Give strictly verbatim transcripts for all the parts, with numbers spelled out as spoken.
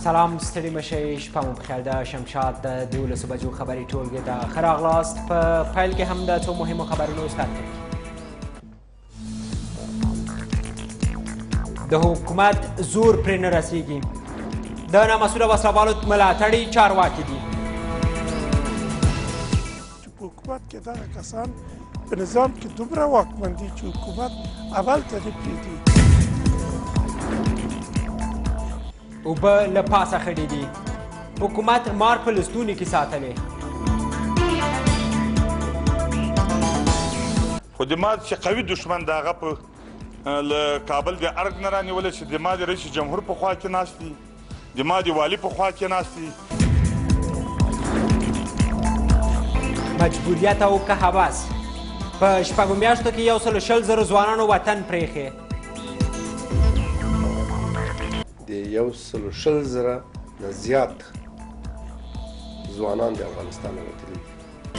سلام ستړي مشئ شپه مو بخیر د شمشاد د دولسو بجو خبري ټولګې ته ښه راغلاست. په پیل کې هم د څو مهمو خبرونو سترګې د حکومت زور پرې نه رسیږي. د نامسؤله وسلوالو ملاتړي چارواکي دي. په حکومت کې دغه کسان په نظام کې دومره واکمن دي چې حکومت اول ته دې پرېږدي. اوبه له پاسه خړې دي. حکومت مار په لستوني کې ساتلې. خو د ما چې قوي دشمن د هغه په له کابل د ارګ نه رانیولی چې د ما د رئیس جمهور په خوا کې ناست دي، د ما د والي په خوا کې ناست دي. مجبوریت او که هوس په شپږو میاشتو کې یو سل شل زره ځوانانو وطن پرېښی. د یو سل شل زره نه زیات ځوانان د افغانستان نه وتلي دي.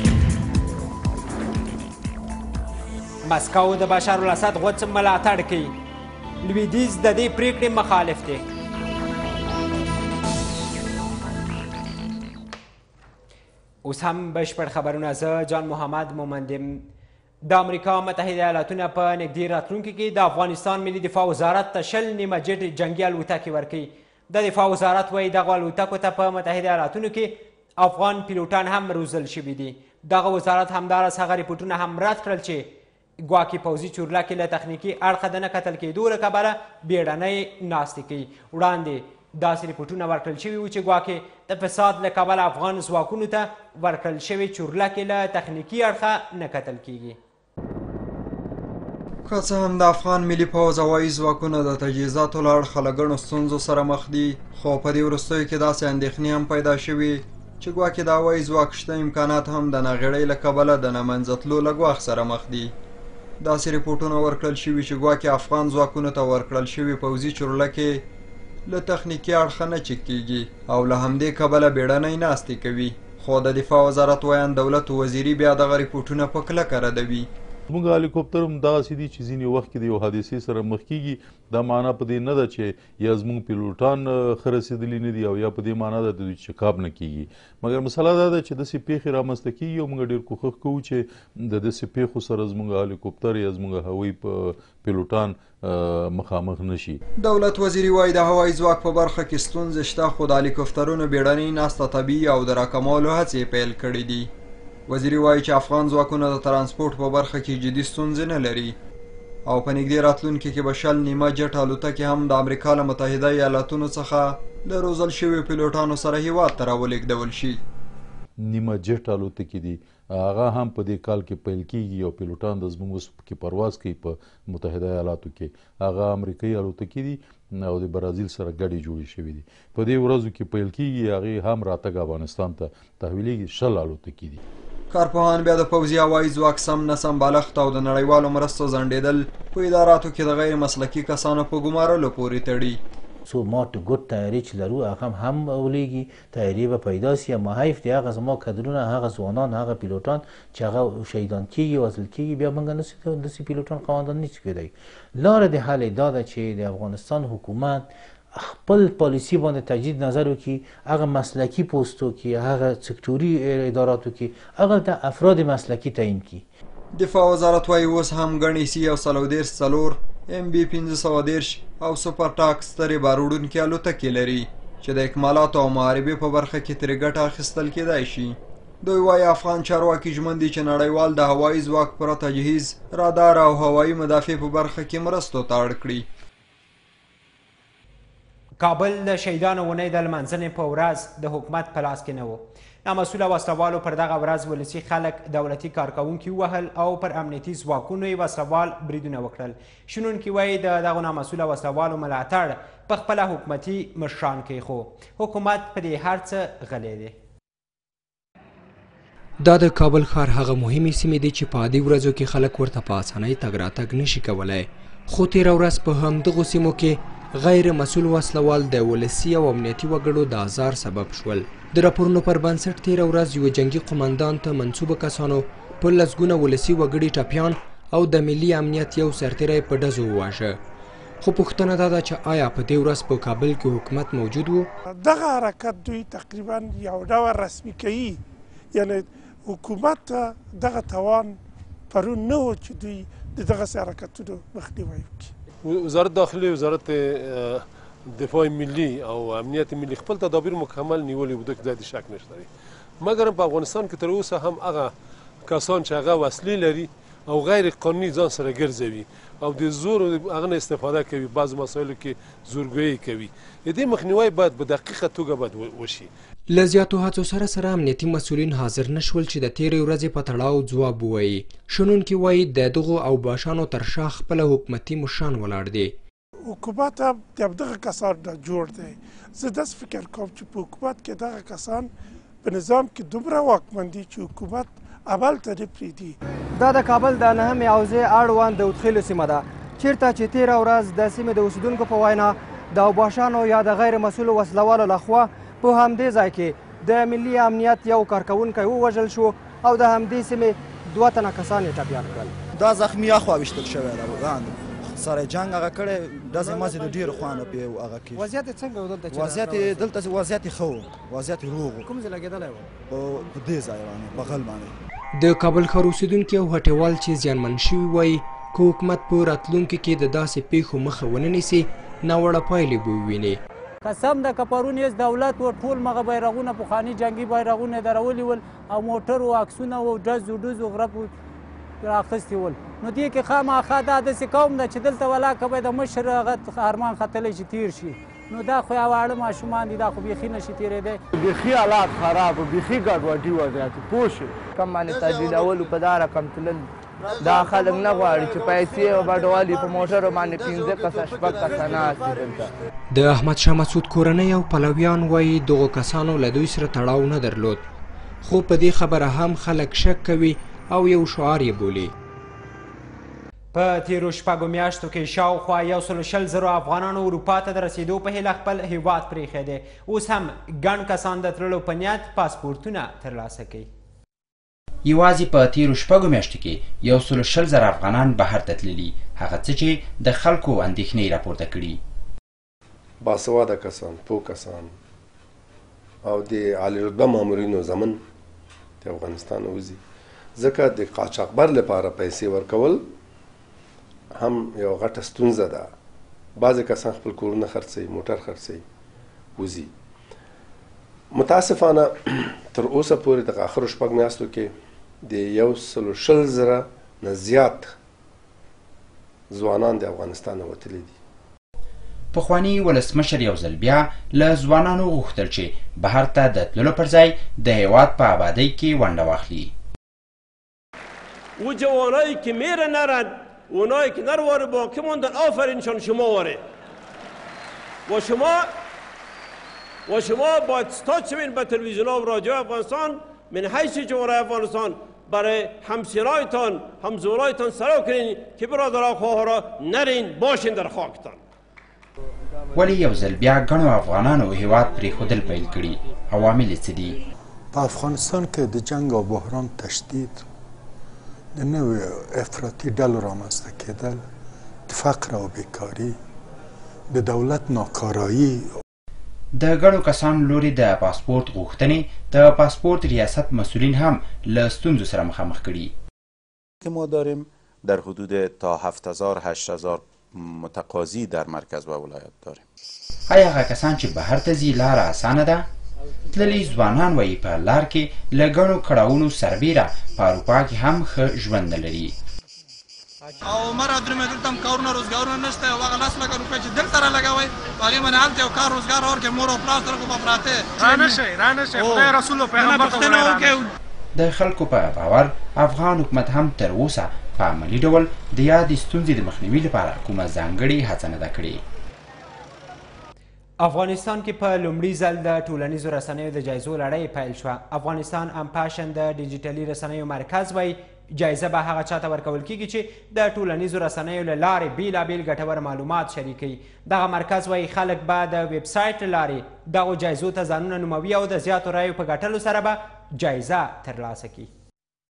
مسکو د بشار الاسد غوڅ ملاتړ کوي. لویدیځ د دې پریکړې مخالف دی. اوس هم بشپړ خبرونه. زه جان محمد مومند یم. د امریکا متحده ایالاتونه په نږدې راتلونکي کې د افغانستان ملي دفاع وزارت ته شل نیمه جټ جنګي الوتکې ورکوي. د دفاع وزارت وایي دغو الوتکو ته په متحده ایالاتونو کې افغان پیلوټان هم روزل شوي دي. دغه وزارت همداراز هغه ریپورټونه هم رد کړل چې ګواکې پوځي چورلکې له تخنیکي اړخه د نه کتل کېدو له کبله بیړنۍ ناستې کوي. وړاندې داسې ریپورټونه ورکړل شوي وو چې ګواکې د فساد له کبله افغان ځواکونو ته ورکړل شوې چورلکې له تخنیکي اړخه نه کتل کېږي. که څه هم د افغان ملي پوځ هوایي ځواکونه د تجهیزاتو له اړخه له ګڼو ستونزو سره مخ دي، خو په دې وروستیو کې داسې اندېښنې هم پیدا شوي چې ګواکې د هوایي ځواک شته امکانات هم د ناغېړۍ له کبله د نه منځه تلو له ګواښ سره مخ دي. داسې ریپورټونه ورکړل شوي چې ګواکې افغان ځواکونو ته ورکړل شوي پوځي چورلکې له تخنیکي اړخه نه چک کېږي او له همدې کبله بیړنۍ ناستې کوي. خو د دفاع وزارت ویان دولت وزیري بیا دغه ریپورټونه په کلکه ردوي. زموږ هلیکوپتر هم دغسې دي چې ځینې وخت کې د یو حادثې سره مخ کېږي. دا معنا په دې نه ده چې یا زموږ پیلوټان ښه رسېدلي نه دي او یا په دې معنا ده د دوی چکاپ نه کېږي. مګر مسله دا ده چې داسې پېښې رامنځته کېږي او موږ ډېر کوښښ کوو چې د داسې پېښو سره زموږ هلیکوپتر یا زموږ هوایي پیلوټان مخامخ نشي. دولت وزیري وایي د هوایي ځواک په برخه کې ستونزې شته، خو د هلیکوپترونو بیړنۍ ناسته طبیعي او د راکمولو هڅې پیل کړي دي. وزیري وایي چې افغان ځواکونه د ترانسپورټ په برخه کې جدي ستونزې نه لري او په نږدې راتلونکي کې به شل نیمه جټ الوتکې هم د امریکا له متحده ایالاتونو څخه له روزل شویو پیلوټانو سره هیواد ته راولېږدول شي. نیمه جټ الوتکې دي، هغه هم په دې کال کې پیل کېږي او پیلوټان د زموږ کې پرواز کوي په متحده ایالاتو کې. هغه امریکایي الوتکې دي او د برازیل سره ګډې جوړې شوي دي. په دې ورځو کې پیل کېږي، هغې هم راتګ افغانستان ته تحویلېږي. شل الوتکې دي. کارپوهان بیا د پوځي هوایي ځواک سم نسم بالښت او د نړیوالو مرستو ځنډېدل په اداراتو کې د غیر مسلکي کسانو په ګمارلو پورې تړي. څو ماټ ګوټ تیارې چې لرو هغه هم ولیږي، تیارې به پیدا سي. اما حیف دی هغه زما کدرونه، هغه ځوانان، هغه پیلوټان چې هغه شهیدان کېږي، وژل کېږي، بیا موږ نسو داسې پیلوټان قوماندان نشو کېدی. لاره د حل دا ده چې د افغانستان حکومت خپل پالیسی باندې تجدید نظر وکړي، هغه مسلکي پوستو کې، هغه سکتوري اداراتو کې هغه د افراد مسلکي تعیین کړي. دفاع وزارت وایي اوس هم ګڼې سی یو سل او دېرش څلور ام بي پنځه سوه دېرش او سوپر ټاک سترې باروړونکې الوتکې لري چې د اکمالاتو او محاربې په برخه کې ترې ګټه اخیستل کېدای شي. دوی وایي افغان چارواکي ژمن دي چې نړیوال د هوایي ځواک پوره تجهیز، رادار او هوایي مدافع په برخه کې مرستو ته اړ کړي. کابل د شهیدانو اونۍ د لمانځنې په ورځ د حکومت په لاس کې نه و. نامسؤله وسلوالو پر دغه ورځ ولسي خلک دولتي کارکوونکي ووهل او پر امنیتي ځواکونو یې وسلوال بریدونه وکړل. شنونکي وایي د دغو نامسؤله وسلوالو ملاتړ په خپله حکومتي مشران کوي، خو حکومت په دې هر څه غلی دی. دا د کابل ښار هغه مهمې سیمې دي چې په عادي ورځو کې خلک ورته په اسانۍ تګ راتګ نشي کولی، خو تېره ورځ په همدغو سیمو کې غیر مسؤل وسلوال د ولسي او امنیتي وګړو د ازار سبب شول. د راپورونو پر بنسټ تېره ورځ یوه جنګي قمندان ته منسوبه کسانو په لسګونه ولسي وګړي ټپیان او د ملي امنیت یو سرتیری په ډزو وواژه. خو پوښتنه دا ده چې آیا په دې ورځ په کابل کې حکومت موجود و؟ دغه حرکت دوی تقریبا یو ډول رسمي کوي، یعنی حکومت دغه توان پرون نه و چې دوی د دغسې حرکتونو مخنیوی وکړي. وزارت داخلي، وزارت دفاع ملی او امنیت ملی خپل تدابیر مکمل نیولي وو، دغه ځای د شک نشته دی. مګر په افغانستان کې تر اوسه هم هغه کسان چې هغه وسلې لري او غیر قانوني ځان سره ګرځوي او د زور هغه نه استفاده کوي، بعض مسایلو کې زورګویي کوي. د دې مخنیوی باید په دقیقه توګه باید وشي. له زیاتو هڅو سره سره امنیتي مسؤلین حاضر نشول چې د تیرې ورځې په تړاو ځواب ووایي. شنونکي وایي د دغو اوباشانو تر شا خپله حکومتي مشران ولاړ دي. حکومت هم د دغه کسان نه جوړ دی. زه داسې فکر کوم چې په حکومت کې دغه کسان په نظام کې دومره واکمن دي چې حکومت عمل ته نه پرېږدي. دا د کابل د نهمې حوزې اړوند د ودخیلو سیمه ده، چیرته چې تېره ورځ د سیمې د اوسېدونکو په وینا د اوباشانو یا د غیر مسؤلو وسلوالو لخوا په همدې ځای کې د ملي امنیت یو کارکوونکی ووژل شو او د همدې سیمې دوه تنه کسان یې ټپیان کړل. دا زخمي اخوا ویشتل شوی ده، سره جنګ هغه کړی، داسې مازې د ډېرو خوا نه پې هغه کې. وضعیت یې څنګه و دلته؟ وضعیت یې دلته وضعیت یې ښه و، وضعیت یې روغ و. کوم ځای لګېدلی و؟ په دې ځای باندې بغل باندې. د کابل ښار اوسېدونکي او هټیوال چې زیانمن شوي وایي که حکومت په راتلونکي کې د داسې پیښو مخه ونه نیسي ناوړه پایلې به وویني. قسم ده که پرون یې دولت و ټول مغه بیرغونه پخواني جنګي بیرغونه یې درولي ول او موټر و عکسونه و ډز و ډوز و غرب راخیستي ول، نو دې کې خامخا دا داسې قوم ده چې دلته ولاکه به د مشر هغه ارمان ختلی چې تیر شي، نو دا خو یو واړه ماشومان دي، دا خو بیخي نشي تېرېدی. بیخي حالات خراب و بیخي ګډوډي وضعیت پوه شو. کم باندې تجدیدولو په دا رقم تلل دا خلک نه غواړي چې پیسې او بډوالي په موټرو باندې پنځه کسه شپږ کسه ناست دي دلته. د احمدشاه مسعود کورنۍ او پلویان وایي دغو کسانو له دوی سره تړاو نه درلود، خو په دې خبره هم خلک شک کوي او یو شعار یې بولي. په تیرو شپږو میاشتو کې شاوخوا یو سل شل زرو افغانانو اروپا ته د رسیدو په هیله خپل هیواد پرېښی دی. اوس هم ګڼ کسان د تللو په نیت پاسپورتونه ترلاسه کوي. یوازې په تیرو شپږو میاشتو کې یو سل شل زره افغانان بهر ته تللي، هغه څه چې د خلکو اندېښنې راپورته کړي. باسواده کسان، پوه کسان او د عالی رتبه مامورینو زمن د افغانستان وځي، ځکه د قاچاقبر لپاره پیسې ورکول هم یو غټه ستونزه ده. بعضې کسان خپل کورونه خرڅوي، موټر خرڅوي، وځي. متاسفانه تر اوسه پورې د آخرو شپږ میاشتو کې د یو سل شل زره نه زیات ځوانان د افغانستان نه وتلي دي. پخواني ولسمشر یو ځل بیا له ځوانانو غوښتل چې بهر ته د تللو پر ځای د هیواد په آبادۍ کې ونډه واخلي. او جوانایی که میره نرن، اونایی که نرواره باقی موندن، آفرینشان شما واره و شما و شما باید استاد شوین به تلویزیون و رادیو افغانستان من حیث جمهوری افغانستان برای همسرایتان همزولایتان سراو کنین که برادرها خواهرها نرین باشین در خاکتان. ولی یو ځل بیا ګڼو افغانانو هیواد پرېښودل پیل کړي. عوامل یې څه دي؟ په افغانستان کې د جنګ او بحران تشدید، د نویو افراطي ډلو رامنځته کېدل، د فقر او بیکاري، د دولت ناکارایی. د ګڼو کسانو لوري د پاسپورت غوښتنې د پاسپورت ریاست مسئولین هم له ستونزو سره مخامخ کړي. که ما داریم در حدود تا هفت هزار هشت هزار متقاضی در مرکز و ولایت داریم. آیا هغه کسان چې بهر ته ځي لاره اسانه ده؟ تللي ځوانان وایي په لار کې له ګڼو کړاوونو سربیره په اروپا کې هم ښه ژوند نه لري. او مرا درمه دلته هم کارونه روزګارونه نشته، او هغه لس لکه روپۍ چې دلته رالګوئ په هغې باندې هلته یو کار روزګار ورکړئ، مور او پلار سره خو به پراته رانشئ رانشئ خدای رسول او پیغمبر ته ووایئ. د خلکو په باور افغان حکومت هم تر اوسه په عملي ډول د یادې ستونزې د مخنیوي لپاره کومه ځانګړې هڅه نه ده کړې. افغانستان کې په لومړي ځل د ټولنیزو رسنیو د جایزو لړۍ پیل شوه. افغانستان امپاشن د ډیجیټلي رسنیو مرکز وایي جایزه به هغه چاته ورکول کیږي چې د ټولنیزو رسنیو له لارې بیلابیل ګټور معلومات شریکوي. دغه مرکز وایي خلک به د ویب سایټ له لارې دغو جایزو ته ځانونه نوموي او د زیاتو رایو په ګټلو سره به جایزه ترلاسه کړي.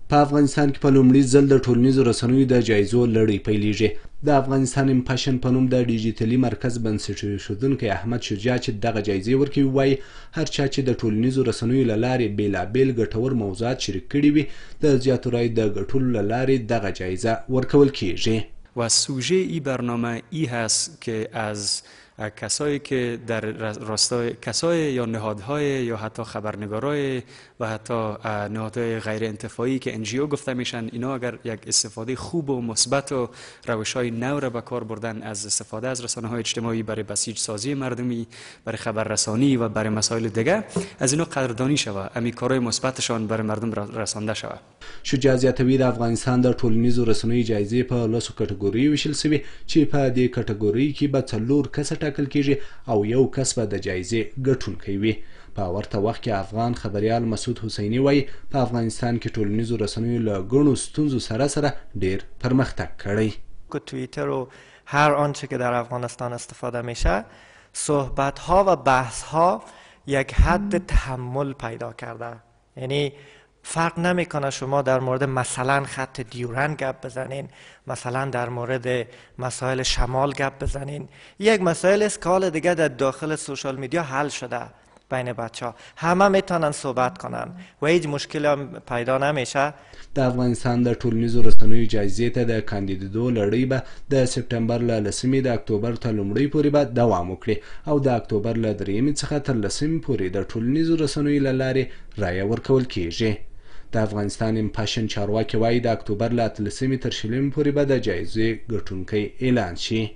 په افغانستان کې په لومړي ځل د ټولنیزو رسنیو د جایزو لړۍ پیلیږي. د افغانستان امپاشن په نوم د ډیجیټلي مرکز بنسټ ایښودونکی احمد شجاع چې دغه جایزې ورکوي وایي هر چا چې د ټولنیزو رسنیو له لارې بېلابېل ګټور موضوعات شریک کړي وي د زیاتو رایو د ګټلو له لارې دغه جایزه ورکول کیږي. و سوژه ای برنامه ای هست که از کسایی که در راستای کسای یا نهادهای یا حتی خبرنگارای و حتی نهادهای غیر انتفاعی که انجیو گفته میشن اینا اگر یک استفاده خوب و مثبت و روش‌های نو را به کار بردن از استفاده از رسانه‌های اجتماعی برای بسیج سازی مردمی، برای خبررسانی و برای مسائل دیگه از اینا قدردانی شود، امی کارهای مثبتشان برای مردم رسانده شود. شجاع زیاتوي د افغانستان د ټولنیزو رسنیو جایزې په لسو کټګوریو ویشل سوي چې په دې کټګورۍ کې به څلور کسه ټاکل کیږي او یو کس به د جایزې ګټونکی وي. په ورته وخت کې افغان خبریال مسعود حسیني وایي په افغانستان کې ټولنیزو رسنیو له ګڼو ستونزو سره سره ډیر پرمختګ کړی. توییتر و هر آنچه که در افغانستان استفاده میشه صحبت ها و بحث ها یک حد تحمل پیدا کرده. یعنی فرق نمیکنه شما در مورد مثلا خط دیورند گپ بزنین، مثلا در مورد مسائل شمال گپ بزنین، یک مسائل است که حال دیگه در داخل سوشال میدیا حل شده بین بچه ها، همه میتونن صحبت کنن و هیچ مشکل هم پیدا نمیشه. د افغانستان د ټولنیزو رسنیو جایزې ته د کاندیدېدو لړۍ به د سپټمبر له لسمې د اکتوبر تر لومړۍ پورې به دوام وکړي او د اکتوبر له درېیمې څخه تر لسمې پورې د ټولنیزو رسنیو له لارې رایه ورکول کیږي. د افغانستان امپاشن چارواکي وایي د اکتوبر له اتلسمې تر شلمې پورې به د جایزې ګټونکی اعلان شي.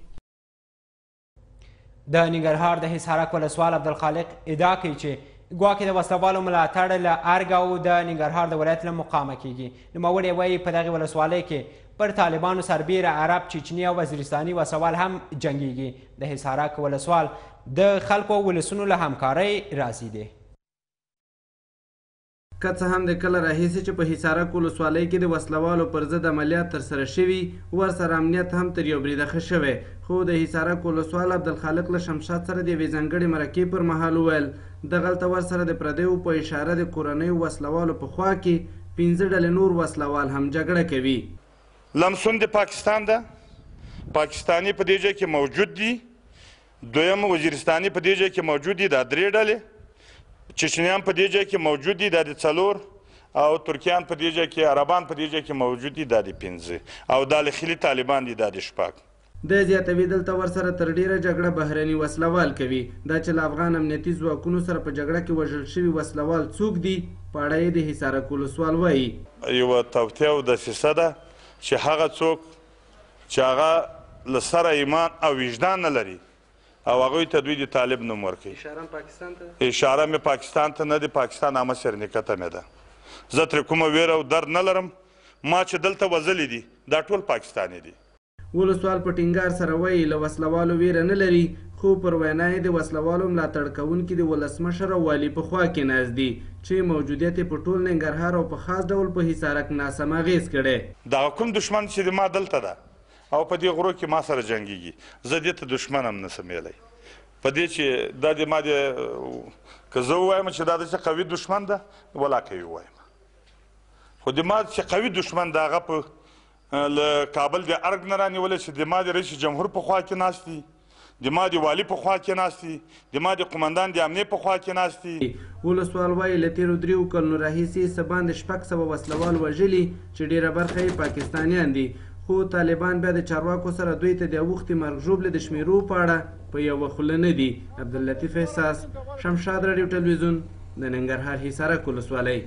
د ننګرهار د حصارک ولسوال عبدالخالق ادعا کوي چې ګواکې د وسلوالو ملاتړ له ارګ او د ننګرهار د ولایت له مقامه کیږي. نوموړی وایي په دغې ولسوالۍ کې پر طالبانو سربیره عرب، چچني او وزیرستاني وسوال هم جنګیږي. د حصارک ولسوال د خلکو او ولسونو له همکارۍ راضي دی. که څه هم د کله راهیسې چې په حصارک ولسوالۍ کې د وسلوالو پر ضد عملیات ترسره شوي ورسره امنیت هم تر یو بریده ښه شوی، خو د حصارک ولسوال عبدالخالق له شمشاد سره د یوې ځانګړې مرکې پر مهال وویل دغلته ورسره د پردیو په اشاره د کورنیو وسلوالو په خوا کې پنځه ډلې نور وسلوال هم جګړه کوي. لمسون د پاکستان ده، پاکستاني په دې ځای کې موجود دي، دویم وزیرستاني په دې ځای کې موجود دي، دا درې ډلې، چچنیان په دې ځای کې موجود دي، دا د څلور، او ترکیان په دې ځای کې، عربان په دې ځای کې موجود دي، دا د پنځه، او داخلي طالبان دي، دا د شپږ. د زیاتوي دلته ورسره تر ډیره جګړه بهرني وسلوال کوي. دا چې له افغان امنیتي ځواکونو سره په جګړه کې وژل شوي وسلوال څوک دي په اړه یې د حصارک ولسوال وایي یوه توطیه او دسیسه ده چې هغه څوک چې هغه له سره ایمان او وجدان نه لري او هغوی ته دوی د طالب نوم ورکوي. اشاره مې پاکستان ته نه دی، پاکستان عامه سرنیکته مې ده. زه ترې کومه ویره او درد نه لرم. ما چې دلته وژلي دي دا ټول پاکستاني دي. ولسوال په ټینګار سره وایي له وسلوالو ویره نه لري، خو پر وینا یې د وسلوالو ملاتړ کوونکي د ولسمشر او والي په خوا کې ناست دي چې موجودیت یې په ټول ننګرهار او په خاص ډول په حصارک ناسم اغېز کړی. دغه کوم دښمن چې د ما دلته ده او په دې غرو کې ما سره جنګیږي، زه دې ته دښمن هم نسم ویلی. په دې چې دا د ما د که زه ووایم چې دا داسې قوي دښمن ده ولا کوي ووایم، خو د ما چې قوي دښمن د هغه په له کابل د ارګ نه رانیولی چې د ما د رئیس جمهور په خوا کې ناست دي، د ما د والي په خوا کې ناست دي، د ما د قمندان د امنیې په خوا کې ناست دي. ولسوال وایي له تېرو دریو کلونو راهیسې څه باندې شپږ سوه وسلوال وژلي چې ډېره برخه یې پاکستانیان دي، خو طالبان بیا د چارواکو سره دوی ته د اوښتې مرګ ژوبلې د شمیرو په اړه په یوه خوله نه دي. عبداللطیف احساس، شمشاد راډیو ټلویزیون، د ننګرهار حصارک ولسوالۍ.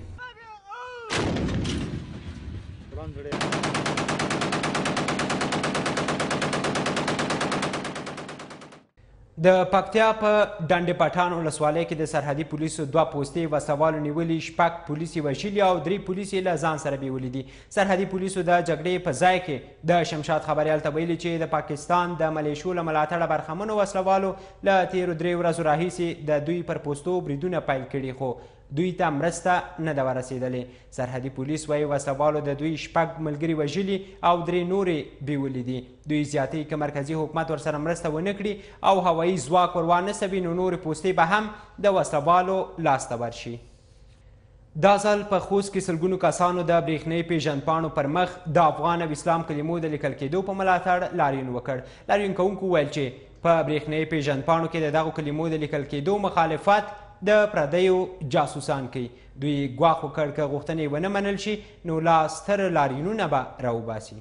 د پکتیا په ډنډ پټان ولسوالۍ کې د سرحدي پولیسو دوه پوستې وسوالو نیولي، شپږ پولیس یې وژلي او درې پولیس یې له ځان سره بیولي دي. سرحدي پولیسو د جګړې په ځای کې د شمشاد خبریال ته ویلي چې د پاکستان د ملیشو له ملاتړه برخمنو وسلوالو له تېرو درې ورځو راهیسې د دوی پر پوستو بریدونه پیل کړي، خو دوی ته مرسته نه ده ورسېدلې. سرحدي پولیس وایي وسلوالو د دوی شپږ ملګري وژلي او درې نورې بیولي دي. دوی زیاتوي که مرکزي حکومت ورسره مرسته ونه کړي او هوایي ځواک ور وانه سوي نو نورې پوستې به هم د وسلوالو لاسته ورشي. دا ځل په خوست کې سلګونو کسانو د برېښنایي پیژندپاڼو پر مخ د افغان او اسلام کلمو د لیکل کېدو په ملاتړ لاریون وکړ. لاریون کوونکو وویل چې په برېښنایي پیژندپاڼو کې د دغو کلمو د لیکل کېدو مخالفت د پردیو جاسوسان کوي. دوی ګواښ وکړ که غوښتنې ونه منل شي نو لا ستر لاریونونه به راوباسي.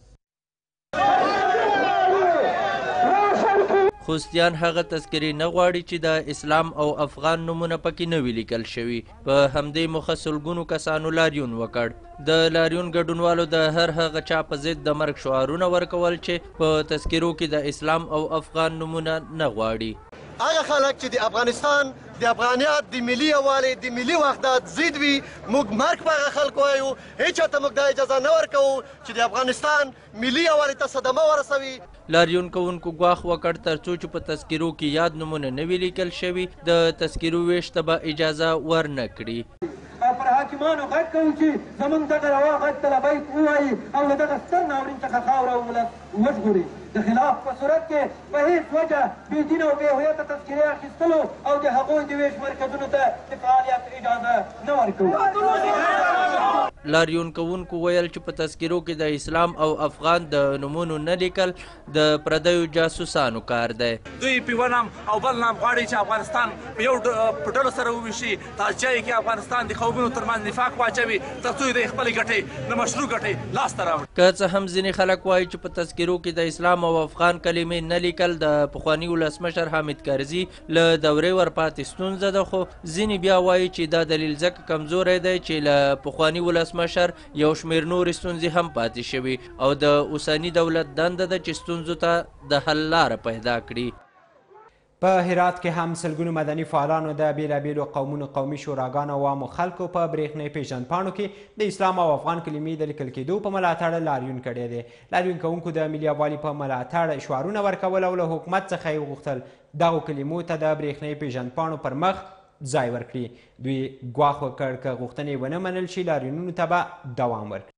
خوستیان هغه تذکرې نه غواړي چې د اسلام او افغان نومونه پکې نه وي لیکل شوي. په همدې موخه سلګونو کسانو لاریون وکړ. د لاریون ګډونوالو د هر هغه چا په ضد د مرګ شعارونه ورکول چې په تذکرو کې د اسلام او افغان نومونه نه غواړي. هغه خلک چې د افغانستان د افغانیت د ملي یووالي د ملي وحدت ضد وي موږ مرګ په هغه خلکو وایو. هېچا ته موږ دا اجازه نه ورکوو چې د افغانستان ملي یووالي ته صدمه ورسوي. لاریون کوونکو ګواښ وکړ تر څو چې په تذکرو کې یاد نومونه نه وي لیکل شوي د تذکرو ویش ته به اجازه ورنه کړي. او پر حاکمانو غږ کوو چې زموږ دغه روا غږ ته لبیک ووایي او له دغه ستر ناورین څخه خاوره او ولس وژغوري. د خلاف په صورت کې په هېڅ وجه بېدینه او بې هویته تذکرې اخیستلو او د هغوی د ویش مرکزونو ته د فعالیت اجازه نه ورکوو. لاریون کوونکو ویل چې په تذکرو کې د اسلام او افغان د نومونو نه لیکل د پردیو جاسوسانو کار دی. دوی په یوه نام او بل نام غواړي چې افغانستان په یو په ډلو سره وویشي. تاسجه یې کې افغانستان د قومونو ترمنځ نفاق واچوي تر څو د خپلې ګټې د مشروع ګټې لاسته راوړي. که څه هم ځینې خلک وایي چې په تذکرو کې د اسلام او افغان کلمې نه لیکل د پخواني ولسمشر حامد کرزي له دورې ورپاتې ستونزه ده، خو ځینې بیا وایي چې دا دلیل ځکه کمزوری دی چې له پخواني ولسمشر یو شمېر نورې ستونزې هم پاتې شوي او د اوسني دولت دنده ده چې ستونزو ته د حل لاره پیدا کړي. په هرات کې هم سلګونو مدني فعالانو د بیلابیلو قومونو قومي شوراګانو او عامو خلکو په برېښنایي پیژندپاڼو کې د اسلام او افغان کلمې د لیکل کېدو په ملاتړ لاریون کړی دی. لاریون کوونکو د ملي یووالي په ملاتړ شعارونه ورکول او له حکومت څخه یې وغوښتل دغو کلمو ته د برېښنایي پیژندپاڼو پر مخ ځای ورکړي. دوی ګواښ وکړ که غوښتنې ونه منل شي لاریونونو ته به دوام ورکړي.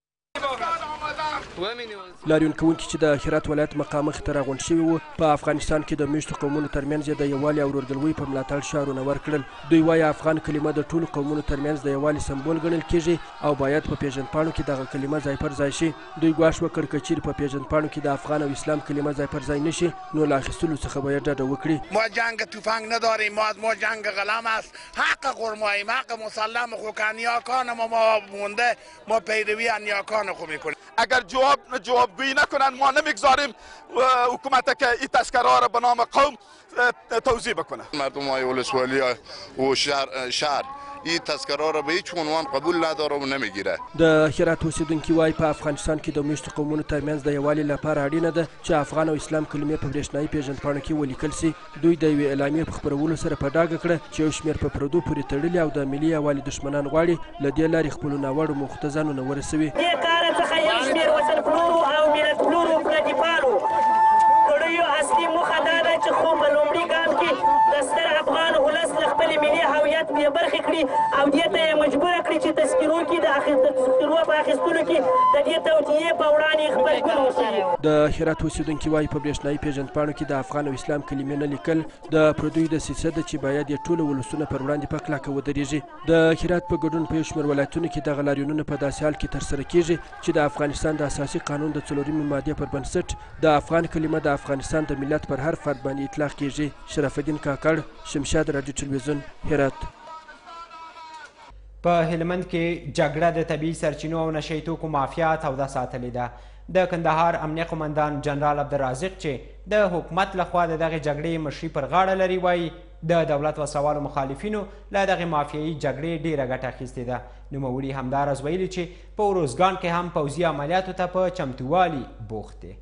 لاریون کوونکي چې د هرات ولایت مقام مخې ته راغونډ شوي وو په افغانستان کې د میشتو قومونو ترمنځ یې د یووالي او ورورګلوۍ په ملاتړ شعارونه ورکړل. دوی وایي افغان کلمه د ټولو قومونو ترمنځ د یووالي سمبول ګڼل کیږي او باید په پیژندپاڼو کې دغه کلمه ځای پر ځای شي. دوی ګواښ وکړ که چیرې په پیژندپاڼو کې د افغان او اسلام کلمه ځای پر ځای نشي نو له اخیستلو څخه باید ډډه وکړي. ما جنگ تفنگ نداریم، ما ما جنگ قلم است. حق قرماییم، حق مسلم خو که نیاکان ما ما مونده ما پیروی نیاکان خو میکنیم. اگر جواب جوابگویی نکنن ما نمیگذاریم حکومت که این تذکره را به نام قوم توزیع بکنه. مردم های ولسوالی و شهر شهر این تذکره را به هیچ عنوان قبول نداره و نمیگیره. د هرات اوسیدونکي وایي په افغانستان کې د میشتو قومونو ترمنځ د یووالي لپاره اړینه ده چې افغان او اسلام کلمې په برېښنایي پیژندپاڼو کې ولیکل سي. دوی د یوې اعلامیې په خپرولو سره په ډاګه کړه چې یو شمېر په پردو پورې تړلي او د ملي یووالي دښمنان غواړي له دې لارې خپلو ناوړو موخو ته ځانونه ورسوي. دې کاره څخه یو شمېر وطنپلورو او ملتپلورو پردیپالو کړیو اصلي موخه دا ده چې خو په لومړي ګام کې د ستر افغان ولس له خپلې ملي هویت بې برخې کړي او دې ته یې مجبوره کړي چې تذکرو کې د تذکرو په اخیستلو کې د دې توطیې په وړاندې غبرګون وښیي. د هرات اوسیدونکي وایي په برېښنایي پیژندپاڼو کې د افغان او اسلام کلمې نه لیکل د پردیو دسیسه ده چې باید یې ټولو ولسونه پر وړاندې په کلکه ودرېږي. د هرات په ګډون په یو شمېر ولایتونو کې دغه لاریونونه په داسې حال کې ترسره کېږي چې د افغانستان د اساسي قانون د څلورمې مادې پر بنسټ د افغان کلمه د افغانستان د ملت پر هر فرد باندې اطلاق کېږي. شرف الدین کاکړ، شمشاد راډیو تلویزیون، هرات. په هلمند کې جګړه د طبیعي سرچینو او نشه یي توکو مافیا توده ساتلې ده. د کندهار امنیه قمندان جنرال عبدالرازق چې د حکومت لخوا د دغې جګړې مشري پر غاړه لري وایي د دولت وسوالو مخالفینو له دغې مافیایي جګړې ډیره ګټه اخیستې ده. نوموړي همداراز ویلي چې په اروزګان کې هم پوځي عملیاتو ته په چمتووالي بوخت دی.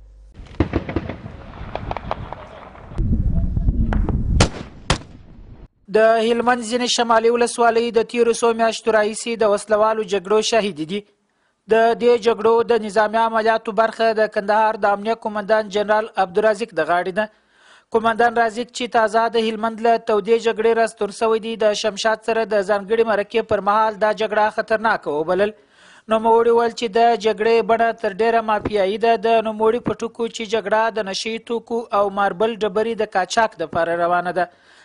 د هلمند ځینې شمالي ولسوالۍ د تیرو څو میاشتو راهیسې د وسلوالو جګړو شاهدې دي. د دې جګړو د نظامي عملیاتو برخه د کندهار د امنیه قمندان جنرال عبدالرازق د غاړې ده. قمندان رازق چې تازه د هلمند له تودې جګړې راستون شوی دی د شمشاد سره د ځانګړي مرکې پر مهال دا جګړه خطرناکه وبلل. نوموړي ویل چې د جګړې بڼه تر ډیره مافیایي ده. د نوموړي په ټکو چې جګړه د نشه یي توکو او ماربل ډبرې د قاچاق دپاره روانه ده.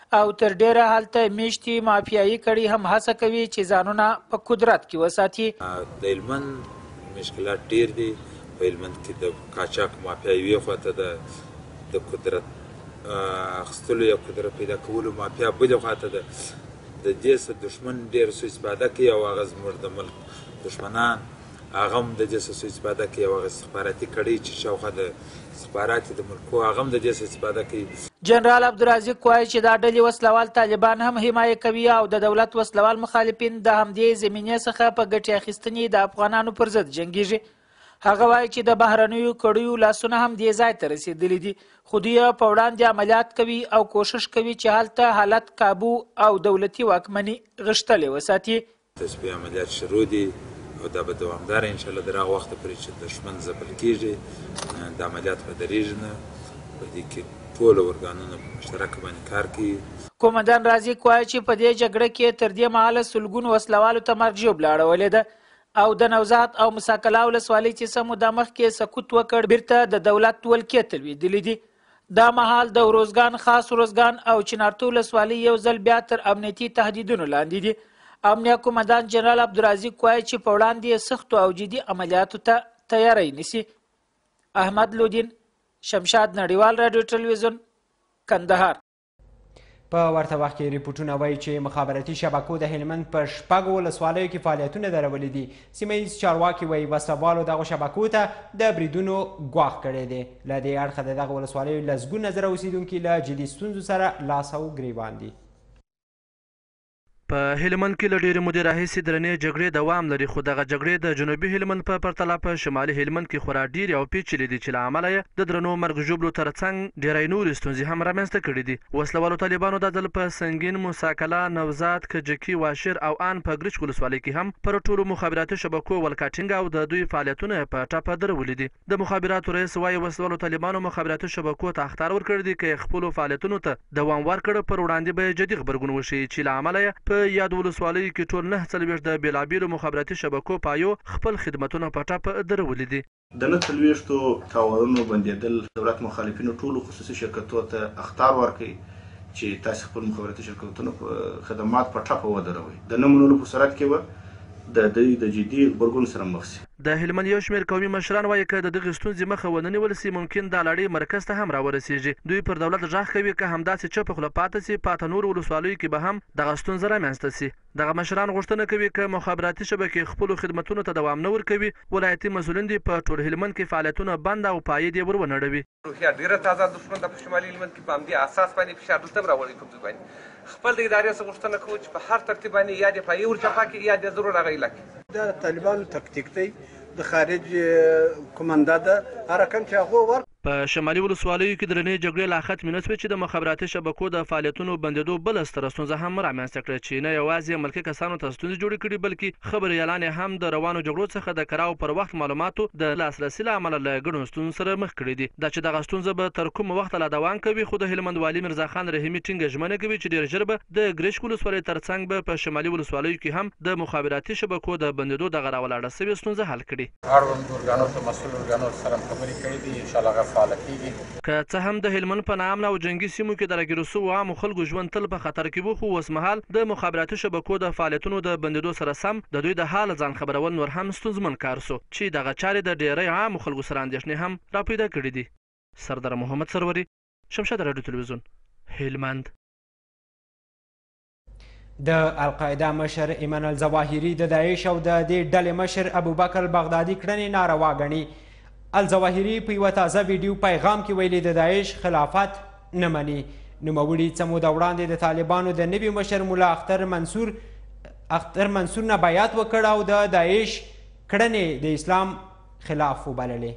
او تر ډیره هلته میشتي مافیایي کړي هم هڅه کوي چې ځانونه په قدرت کې وساتي. د هلمند مشکلات ډیر دي. په هلمند کې د قاچاق مافیا یوې خواته ده، د قدرت اخیستلو یا قدرت پیدا کولو مافیا بلې خواته ده. د دې څخه دښمن ډېر سوء استفاده کوي او هغه زموږ د ملک دښمنان هغه هم د دې څخه سوء استفاده کوي او هغه استخباراتي کړۍ چې شاوخوا د استخبارات د ملکو هغه هم د دې څخه استفاده کوي. جنرال عبدالرازق وایي چې دا ډلې وسلوال طالبان هم حمایه کوي او د دولت وسلوال مخالفین د همدې زمینې څخه په ګټې اخیستنې د افغانانو پر ضد جنګیږي. هغه وایي چې د بهرنیو کړیو لاسونه هم دې ځای ته رسېدلي دي، خو دوی په وړاندې عملیات کوي او کوشش کوي چې هلته حالت کابو او دولتي واکمني غښتلې وساتي. تصفیې عملیات شروع دي او دا به دوامداره انشاءالله تر هغه وخته پورې چې دښمن ځپل کېږي د عملیات به درېږي نه. په دې کې ټول ارګانونه په مشترکه باندې کار کوي. قومندان رازق وایي چې په دې جګړه کې تر دې مهاله سلګونو وسلوالو ته مرګ ژوبله اړولې ده او د نوزاد او مساکلا ولسوالۍ چې څه موده مخکې سقوط وکړ بیرته د دولت ولکې ته لوېدلي دي. دا مهال د وروزګان، خاص وروزګان او چنارتو ولسوالۍ یو ځل بیا تر امنیتي تهدیدونو لاندې دي. امنیه قومندان جنرال عبدالرازق وایي چې په وړاندې یې سختو او جدي عملیاتو ته تیاری نیسي. احمد لودین، شمشاد نړیوال راډیو ټلویزیون، کندهار. په ورته وخت کې ریپورټونه وایي چې مخابراتي شبکو د هلمند په شپږو ولسوالیو کې فعالیتونه درولي دي. سیمه ییز چارواکي وایي وسلوالو دغو شبکو ته د بریدونو ګواښ کړی دی. له دې اړخه د دغو ولسوالیو لسګونه زره اوسیدونکي له جدي ستونزو سره لاس او ګریوان دي. په هلمند کې له ډېرې مودې راهیسې درنې جګړې دوام لري، خو دغه جګړې د جنوبي هلمند په پرتله په شمالي هلمند کې خورا ډېرې او پیچلې دي چې له امله یې د درنو مرګ ژوبلو ترڅنګ ډېری نورې ستونزې هم رامنځته کړي دي. وسلوالو طالبانو دا ځل په سنګین، مساکلا، نوزاد، کجکي، واشر او ان په ګرچ ولسوالۍ کې هم پر ټولو مخابراتي شبکو ولکاټینګ او د دوی فعالیتونه په ټاپه درولي دي. د مخابراتو رئیس وایي وسلوالو طالبانو مخابراتي شبکو ته اخطار ورکړی دی که خپلو فعالیتونو ته دوام ورکړه پر وړاندې به جدي غبرګون وشي چې له امله یې په یاد ولسوالۍ کې ټول نه څلوېښت د بېلابېلو مخابراتي شبکو پایو خپل خدمتونه په ټاپه درولي دي. د نه څلوېښتو ټاورونو بندېدل دولت مخالفینو ټولو خصوصي شرکتونو ته اخطار ورکوي چې تاسې خپل مخابراتي شرکتونو خدمات په ټاپه ودروئ. د نه منلو په صورت کې به د دوی د جدي غبرګون سره مخ شي. د هلمند یو شمېر قومي مشران وایي که د دغې ستونزې مخه ونه نیول سي ممکن دا لړۍ مرکز ته هم راورسېږي. دوی پر دولت غږ کوي که همداسې چپه خوله پاته سي پاته نورو ولسوالیو کې به هم دغه ستونزه رامنځته سي. دغه مشران غوښتنه کوي که مخابراتي شبکې خپلو خدمتونو ته دوام نه ورکوي ولایتي مسؤلین دې په ټول هلمند کې فعالیتونه بند او پایې دې ور ونړوي. روحیه ډېره تازه دښمن د په شمالي هلمند کې په همدې اساس باندې فشار دلته هم راوړی کوم ځای باندې خپل د ادارې څخه غوښتنه کوو چې په هر ترتیب باندې یا دې پایې ورچپا کړي یا دې ضرور هغه علاقې. دا طالبانو تکتیک دی د خارج کومنده ده هر رقم چې هغه ور په شمالي ولسوالیو کې درنې جګړې لا ختمې نه سوې چې د مخابراتي شبکو د فعالیتونو بندېدو بله ستره ستونزه هم رامنځته کړه چې نه یوازې ملکي کسانو ته ستونزې جوړې کړي بلکې خبر اعلان یې هم د روانو جګړو څخه د کراو پر وخت معلوماتو د لاسرسي له امله له ګڼو ستونزو سره مخ کړي دي. دا چې دغه ستونزه به تر کومه وخته لا دوام کوي خو د هلمند والي میرزا خان رحیمي ټینګه ژمنه کوي چې ډېر ژر به د ګرشک ولسوالۍ ترڅنګ به په شمالي ولسوالیو کې هم د مخابراتي شبکو د بندېدو دغه راولاړه سوې ستونزه حل کړي. اړوند ارګانو ته مسؤل ارګانو سره خبرې کړې دي انشاءالله هغه فعاله کېږي. که څه هم د هلمند په ناامنه او جنګي سیمو کې د راګیرو سوو عامو خلکو ژوند تل په خطر کې و خو اوسمهال د مخابراتي شبکو د فعالیتونو د بندېدو سره سم د دوی د حال ځان خبرول نور هم ستونزمن کار سو چې دغه چارې د ډېری عامو خلکو سره اندېښنې هم راپیدا کړي دي. سردار محمد سروري، شمشاد راډیو تلویزیون، هلمند. د القاعده مشر ایمن الظواهري د داعش او د دې ډلې مشر ابوبکر بغدادي کړنې ناروا ګڼي. الظواهري په یوه تازه ویډیو پیغام کې ویلي د داعش خلافت نه مني. نوموړي څه موده وړاندې د طالبانو د نوي مشر ملا اختر منصور اختر منصور نه بیعت وکړ او د داعش کړنې د اسلام خلاف وبللې.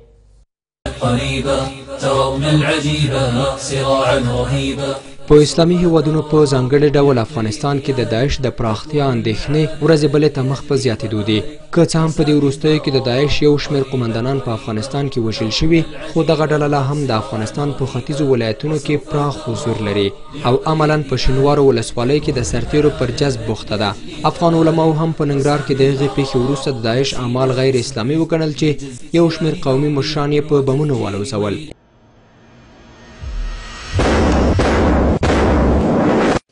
په اسلامي هیوادونو په ځانګړي ډول افغانستان کې د داعش د پراختیا اندېښنې ورځې بلې ته مخ په زیاتېدو دي. که څه هم په دې وروستیو کې د داعش یو شمېر قومندانان په افغانستان کې وژل شوي خو دغه ډله لا هم د افغانستان په ختیځو ولایتونو کې پراخ حضور لري او عملا په شینوارو ولسوالۍ کې د سرتیرو پر جذب بوخته ده. افغان علماو هم په ننګرهار کې د هغې پیښې وروسته د داعش اعمال غیر اسلامي وګڼل چې یو شمېر قومي مشران یې په بمونو والوځول.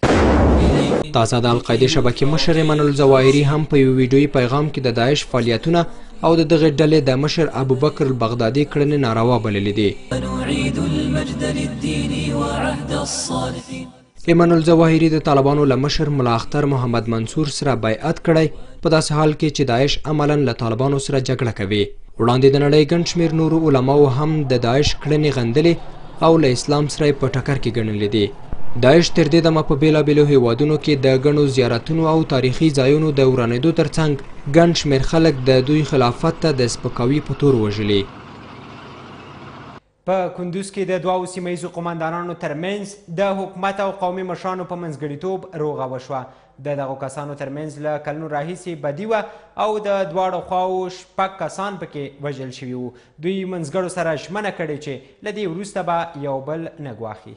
تازه د القاعدې شبکې مشر ایمن الظواهري هم په یو ویډیویي پیغام کې د داعش فعالیتونه او د دغې ډلې د مشر ابوبکر البغدادي کړنې ناروا بللې دي. ایمن الظواهري د طالبانو له مشر ملا اختر محمد منصور سره بیعت کړی په داسې حال کې چې داعش عملا له طالبانو سره جګړه کوي. وړاندې د نړۍ ګڼ شمېر نورو علماو هم د داعش کړنې غندلې او له اسلام سره په ټکر کې ګڼلې دي. داعش تر دې دمه په بېلابېلو هیوادونو کې د ګڼو زیارتونو او تاریخي ځایونو د ورانېدو ترڅنګ ګڼ شمېر خلک د دوی خلافت ته د سپکاوي په تور وژلي. په کندوز کې د دوو سیمه ییزو قمندانانو ترمنځ د حکومت او قومي مشرانو په منځګړیتوب روغه وشوه. د دغو کسانو ترمنځ له کلونو راهیسې بدي وه او د دواړو خواو شپږ کسان پکې وژل شوي وو. دوی منځګړو سره ژمنه کړې چې له دې وروسته به یو بل نه ګواښي.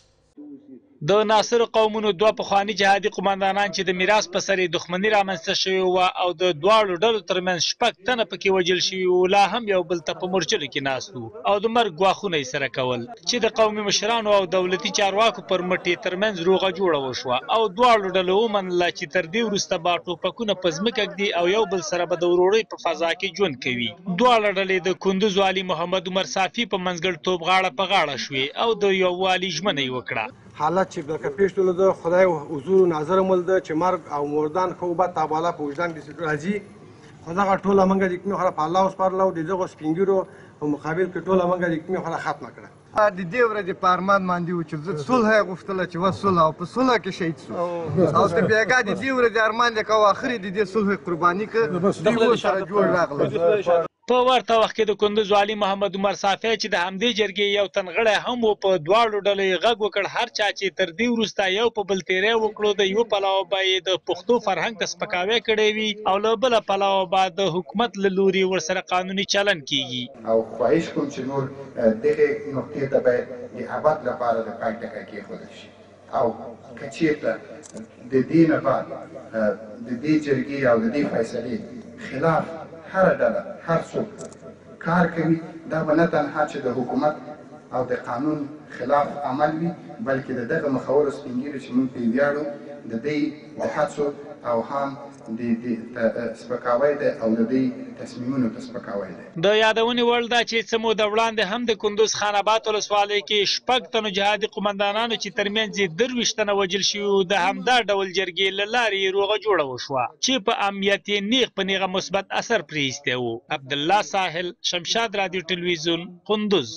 د ناصرو قومونو دوه پخواني جهادي قمندانان چې د میراث په سر یې دښمني رامنځته شوې وه او د دواړو ډلو ترمنځ شپږ تنه پکې وژل شوي وو، لا هم یو بل ته په مورچلو کې ناست وو او د مرګ ګواښونه یې سره کول چې د قومي مشرانو او دولتي چارواکو پر مټ یې ترمنځ روغه جوړه وشوه او دواړو ډلو ومنله چې تر دې وروسته به ټوپکونه په ځمکه ږدي او یو بل سره به د ورورۍ په فضا کې ژوند کوي. دواړه ډلې د کندوز والي محمد عمر صافي په منځګړیتوب غاړه په غاړه شوې او د یووالي ژمنه یې وکړه. حالت چې لکه پیش تلو ده خدای حضور ناظر مول ده چې مرګ او مردان خو به تاباله په وجدان کې راځي خو دغه ټوله منګه د کومې خله په الله وسپارله او د دغو سپینګیرو په مقابل کې ټوله منګه د کومې خله ختمه کړه. د دې ورځې په ارمان باندې و چې زه صلح یې غوښتله چې وه صلح او په صلح کې شهید شو او ته بېګا د دې ورځې ارمان یې کوه اخر یې د دې صلح قرباني کړه دوی ورسره جوړ راغله. په ورته وخت کې د کندوز والي محمد عمر صافی چې د همدې جرګې یو تنغړی هم و په دواړو ډلو یې غږ وکړ هر چا چې تر دې وروسته یو په بل تیری وکړو د یوه پلوه به یې د پښتو فرهنګ ته سپکاوی کړی وي او له بله پلوه به د حکومت له لوري ورسره قانوني چلن کیږي. او خواهش کوم چې نور دغې نقطې ته باید د ابد لپاره د پای ټکی کېښودل شي او که چېرته د دې نه بعد د دې جرګې او د دې فیصلې خلاف هر ډله هر څوک کار کوي دا به نه تنها چې د حکومت او د قانون خلاف عمل وي بلکې د دغه مخورو سپین ږیرو چې موږ پرې ویاړو د دوی د هڅو او هم د سپکاوی دی او د دوی تصمیمونو ته سپکاوی دی. د یادونې وړ ده چې څه موده وړاندې هم د کندوز خان آباد ولسوالۍ کې شپږ تنو جهادي قمندانانو چې ترمنځ یې درویشت تنه وژل شوي وو د همدا ډول جرګې له لارې یې روغه جوړه وشوه چې په امنیت یې نیغ په نیغه مثبت اثر پرې ایستی و. عبدالله ساحل، شمشاد رادیو تلویزیون، کندوز.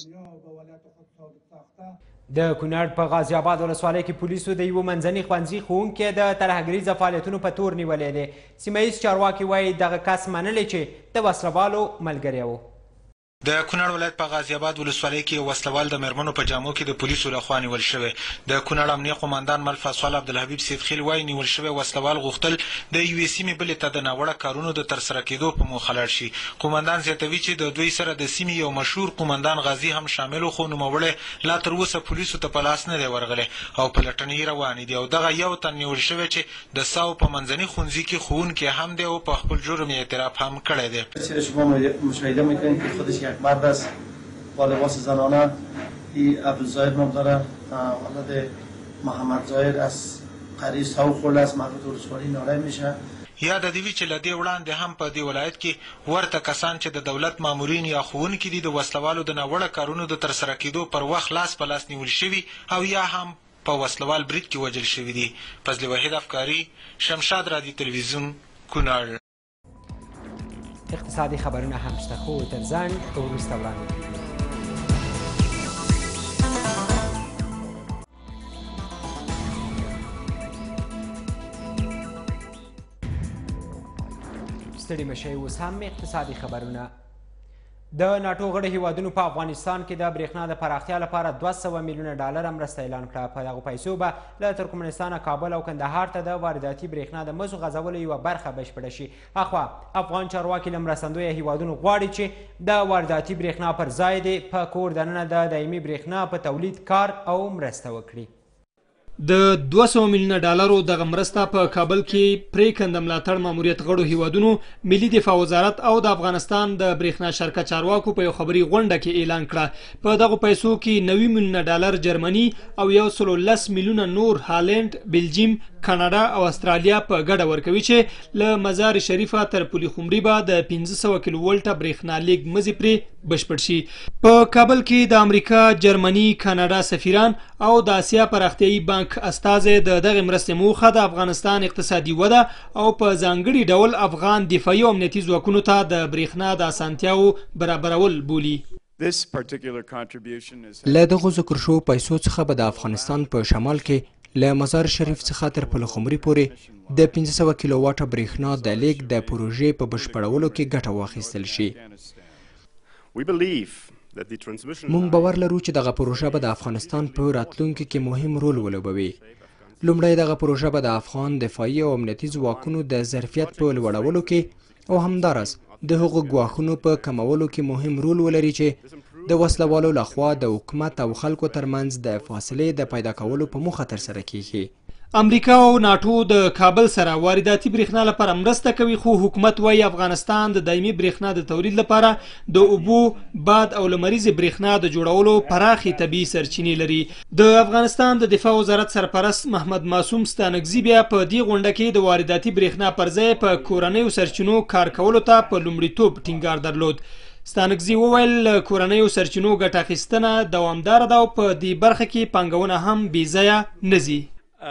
د کونړ په غازي آباد ولسوالۍ کې پولیسو د یوه منځني ښوونځي ښوونکی د ترهګریزه فعالیتونو په تور نیولی دی. سیمه ییز چارواکي وایي دغه کس منلی چې د وسلوالو ملګری و. د کونړ ولایت په غازي آباد ولسوالۍ کې یو وسلوال د میرمنو په جامو کې د پولیسو لخوا نیول شوی. د کونړ امنیه قماندان ملفا سوال عبدالحبیب سیدخیل وایي نیول شوی وسلوال غوښتل د یوې سیمې بلې ته د ناوړه کارونو د ترسره کېدو په موخه لاړ شي. قماندان زیاتوي چې د دوی سره د سیمې یو مشهور قماندان غازي هم شامل و خو نوموړی لا تر اوسه پولیسو ته په لاس نه دی ورغلی او پلټنې یې روانې دي او دغه یو تن نیول شوی چې د ساو په منځني ښوونځي کې ښوونکی هم دی او په خپل جرم یې اعتراف هم کړی دی. شما مشاهده میکنید که خودش یک مرد است با لباس زنانه. این عبدالظاهر نام داره، ولد محمد ظاهر از قریه ساو خورده است، مربوط به ولسوالی نارنج میشه. یاد دی وی چې له دې وړاندې هم په دې ولایت کې ورته کسان چې د دولت مامورین یا ښوونکي دي د وسلوالو د ناوړه کارونو د ترسره کېدو پر وخت لاس په لاس نیول شوي او یا هم په وسلوال برید کې وژل شوي دي. فضل وحید افکاري، شمشاد رادیو تلویزیون، کونړ. اقتصادي خبرونه هم شته خو تر زنګ وروسته وړاندې ستړي مشئ. اوس هم اقتصادي خبرونه. د ناټو غړي هیوادونو په افغانستان کې د برېښنا د پراختیا لپاره دوه سوه میلیونه ډالره مرسته اعلان کړه. په دغو پیسو به له ترکمنستانه کابل او کندهار ته د وارداتي برېښنا د مزو غځولو یوه برخه بشپړه شي. اخوا افغان چارواکي له مرستندویه هیوادونو غواړي چې د وارداتي برېښنا پر ځای دې په کور دننه د دایمي برېښنا په تولید کار او مرسته وکړي. د دوه سوه میلیونه ډالرو دغه مرسته په کابل کې پرېکنده ملاتړ ماموریت غړو هیوادونو ملي دفاع وزارت او د افغانستان د برېښنا شرکت چارواکو په یو خبري غونډه کې اعلان کړه. په دغو پیسو کې نوي میلیونه ډالر جرمني او یو سلو لس میلیونه نور هالند، بلجیم، کاناډا او استرالیا په ګډه ورکوي چې له مزار شریفه تر پولي خمري به د پنځه سوه کیلو ولټه برېښنا لیږد مزي پرې بشپړ شي. په کابل کې د امریکا، جرمني، کاناډا سفیران او د اسیا پراختیایي بانک استازی د دغه مرستې موخه د افغانستان اقتصادي وده او په ځانګړي ډول افغان دفاعي او امنیتي ځواکونو ته د برېښنا د اسانتیاو برابرول بولي. له دغو ذکر شوو پیسو څخه به د افغانستان په شمال کې له مزار شریف څخه تر پل خمري پورې د پنځه سوه کیلو واټه برېښنا د لیږد د پروژې په بشپړولو کې ګټه واخیستل شي. مونږ باور لرو چې دغه پروژه به د افغانستان په راتلونکي کې مهم رول ولوبوي. لومړی دغه پروژه به د افغان دفاعي او امنیتي ځواکونو د ظرفیت په لوړولو کې او همداراز د هغو ګواښونو په کمولو کې مهم رول ولري چې د وسلوالو لخوا د حکومت او خلکو ترمنځ د فاصلې د پیدا کولو په موخه ترسره کیږي. امریکا او ناټو د کابل سره وارداتي برېښنا لپاره مرسته کوي، خو حکومت وایي افغانستان د دایمي برېښنا د تولید لپاره د اوبو، باد او لمریزې برېښنا د جوړولو پراخې طبیعي سرچینې لري. د افغانستان د دفاع وزارت سرپرست محمد معصوم ستانکزي بیا په دې غونډه کې د وارداتي برېښنا پر ځای په کورنیو سرچینو کار کولو ته په لومړیتوب ټینګار درلود. ستانکزي وویل کورنیو سرچینو ګټه اخیستنه دوامداره ده او په دې برخه کې پانګونه هم بې ځایه نه ځي.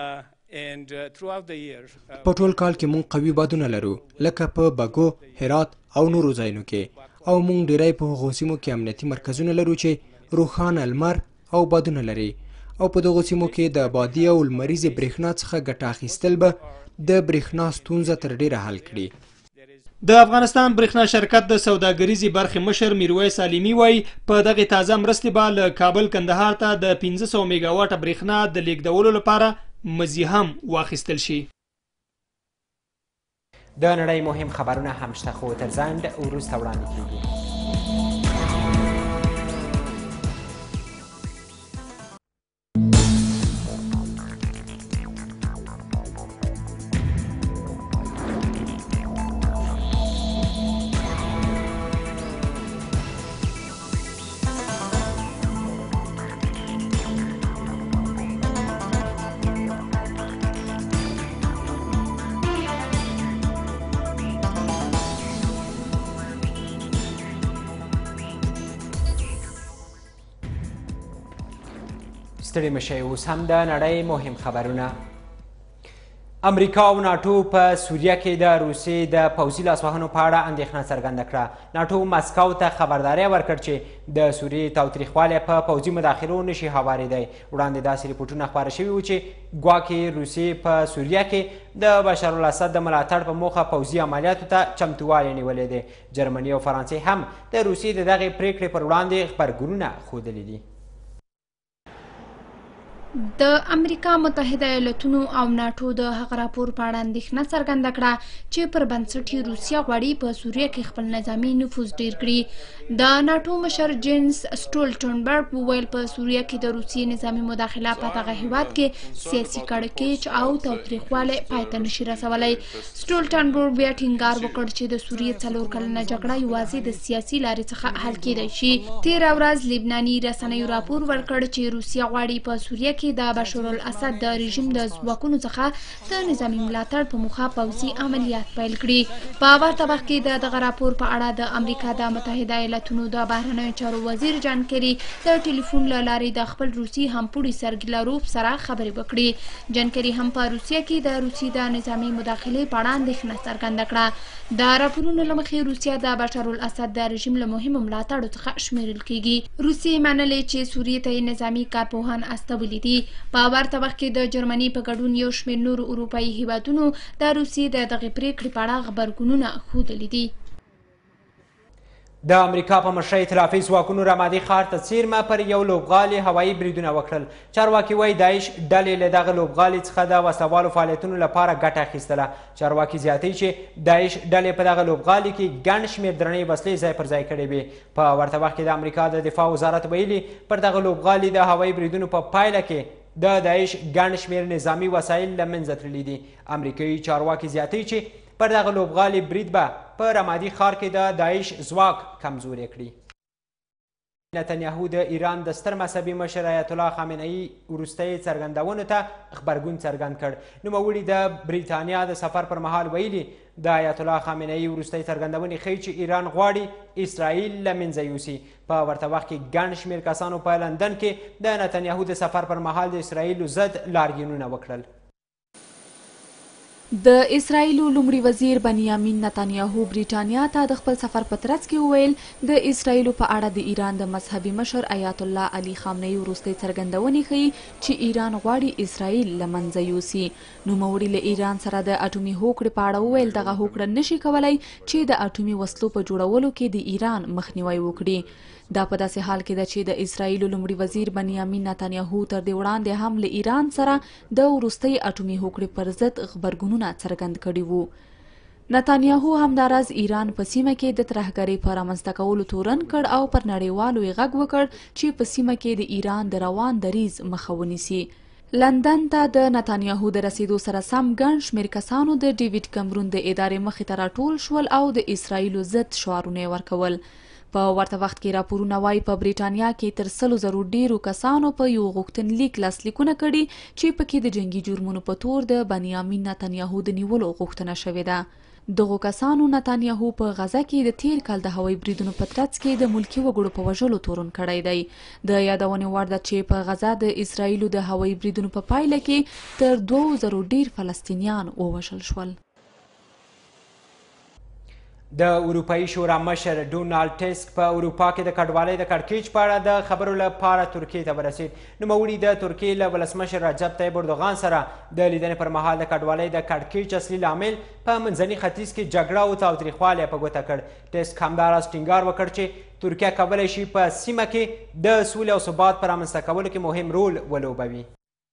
په ټول کال کې مونږ قوي بادونه لرو، لکه په بګو، هرات او نورو ځایونو کې، او مونږ ډیری په هغو سیمو کې امنیتي مرکزونه لرو چې روښانه لمر او بادونه لري، او په دغو سیمو کې د بادي او لمریزې برېښنا څخه ګټه اخیستل به د برېښنا ستونزه تر ډیره حل کړي. د افغانستان برېښنا شرکت د سوداګریزې برخې مشر میرویس علیمي وایي په دغې تازه مرستې به له کابل کندهار ته د پنځه سوه میګا واټه برېښنا د لیږدولو لپاره مزي هم واخیستل شي. د نړۍ مهم خبرونه هم شته، خو تر ځنډ وروسته وړاندې کیږي. ستړي مشئ، اوس هم د نړۍ مهم خبرونه. امریکا او ناټو په سوریه کې د روسیې د پوځي لاسوهنو په اړه اندېښنه څرګنده کړه. ناټو مسکو ته خبرداری ورکړ چې د سوریې تاوتریخوالی په پوځي مداخلو نشي هوارېدی. وړاندې داسې رپوټونه خپاره شوي وو چې ګواکې روسیې په سوریه کې د بشار الاسد د ملاتړ په موخه پوځي عملیاتو ته چمتووالی نیولی دی. جرمني او فرانسې هم د روسیې د دغې پریکړې پر وړاندې غبرګونونه ښودلي دي. د امریکا متحده ایالتونو او ناټو د هغه راپور په اړه اندېښنه څرګنده کړه چې پر بنسټ یې روسیه غواړي په سوریه کې خپل نظامي نفوذ ډیر کړي. د ناټو مشر جینس سټولټنبرګ وویل په سوریه کې د روسیې نظامي مداخله په دغه هیواد کې سیاسي کړکېچ او تاوتریخوالی پای ته نشي رسولی. سټولټنبرګ بیا ټینګار وکړ چې د سوریې څلور کلنه جګړه یوازې د سیاسي لارې څخه حل کیدای شي. تېره ورځ لبناني رسنیو راپور ورکړ چې روسیه غواړي په سوریه کې د بشار الاسد د رژیم د ځواکونو څخه د نظامي ملاتړ په موخه پوځي عملیات پیل کړي. په ورته وخت کې د دغه راپور په اړه د امریکا د متحده ایالتونو د بهرنیو چارو وزیر جان کیری د ټلیفون له لارې د خپل روسي همپوړي سرګي لاروف سره خبرې وکړې. جان کیری هم په روسیه کې د روسي د نظامي مداخلې په اړه اندېښنه څرګنده کړه. د راپورونو له مخې روسیه د بشار الاسد د رژیم له مهمو ملاتړو څخه شمیرل کیږي. روسیې منلې چې سوریې ته نظامي کارپوهان استولي دي. په ورته وخت کې د جرمني په ګډون یو شمېر نورو اروپایي هیوادونو د روسیې د دغې پریکړې په اړه غبرګونونه ښودلي دي. د امریکا په مشرۍ ائتلافي ځواکونو رمادي ښار ته څیرمه پر یو لوبغالي هوایي بریدونه وکړل. چارواکي وایي داعش ډلې له دغه لوبغالي څخه د وسلوالو فعالیتونو لپاره ګټه اخیستله. چارواکي زیاتوي چې داعش ډلې په دغه لوبغالي کې ګڼ شمېر درنې وسلې ځای پر ځای کړې وې. په ورته وخت کې د امریکا د دفاع وزارت ویلي پر دغه لوبغالي د هوایي بریدونو په پایله کې د داعش ګڼ شمېر نظامي وسایل له منځه تللي دي. امریکایي چارواکي زیاتوي چې پر دغه لوبغالي برید به په رمادي ښار کې د داعش ځواک کمزوری کړي. نتنیاهو د ایران د ستر مذهبي مشر آیت الله خامنه‌ای وروستۍ څرګندونو ته غبرګون څرګند کړ. نوموړي د بریتانیا د سفر پر مهال ویلي د آیت الله خامنه‌ای وروستۍ څرګندونې ښیي چې ایران غواړي اسرائیل له منځه یوسي. په ورته وخت کې ګڼ شمېر کسانو په لندن کې د نتنیاهو د سفر پر مهال د اسرائیلو ضد لاریونونه وکړل. د اسرایلو لومړي وزیر بنیامین نتانیاهو بریټانیا ته د خپل سفر په ترڅ کې وویل د اسرایلو په اړه د ایران د مذهبي مشر آیت الله علي خامنه‌ای وروستۍ څرګندونې ښیي چې ایران غواړي اسرائیل له منځه یوسي. نوموړي له ایران سره د اټومي هوکړې په اړه وویل دغه هوکړه نشي کولی چې د اټومي وسلو په جوړولو کې د ایران مخنیوی وکړي. دا په داسې حال کې ده چې د اسرایلو لومړي وزیر بنیامین نتانیاهو تر دې وړاندې هم له ایران سره د وروستۍ اټومي هوکړې پر ضد غبرګونونه څرګند کړي وو. نتانیاهو همداراز ایران په سیمه کې د ترهګرۍ په رامنځته کولو تورن کړ او پر نړیوالو یې غږ وکړ چې په سیمه کې د ایران د روان دریځ مخه ونیسي. لندن ته د نتانیاهو د رسیدو سره سم ګڼ شمېر کسانو د ډیویډ کمرون د ادارې مخې ته راټول شول او د اسرایلو ضد شعارونه یې ورکول. په ورته وخت کې راپورونه وایي په بریټانیا کې تر سلو زرو ډیرو کسانو په یو غوښتنلیک لاسلیکونه کړي چې پکې د جنگي جرمونو په تور د بنیامین نتانیاهو د نیولو غوښتنه شوې ده. دغو کسانو نتانیاهو په غزه کې د تیر کال د هوایي بریدونو په ترڅ کې د ملکي وګړو په وژلو تورن کړی دی. د یادونې وړ ده چې په غزه د اسرایلو د هوایي بریدونو په پایله کې تر دوو زرو ډیر فلسطینیان ووژل شول. د اروپایي شورا مشر ډونالډ ټسک په اروپا کې د کډوالۍ د کړکېچ په اړه د خبرو لپاره ترکیې ته ورسید. نوموړي د ترکیې له ولسمشر رجب طیب اردوغان سره د لیدنې پر مهال د کډوالۍ د کړکېچ اصلي لامل په منځني ختیځ کې جګړه او تاوتریخوالی په ګوته کړ. ټسک همداراز ټینګار وکړ چې ترکیه کولی شي په سیمه کې د سولې او ثبات په رامنځته کولو کې مهم رول ولوبوي.